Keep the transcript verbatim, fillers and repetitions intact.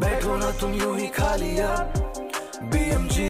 बैठो ना तुम यूं ही खाली अब बी एम जी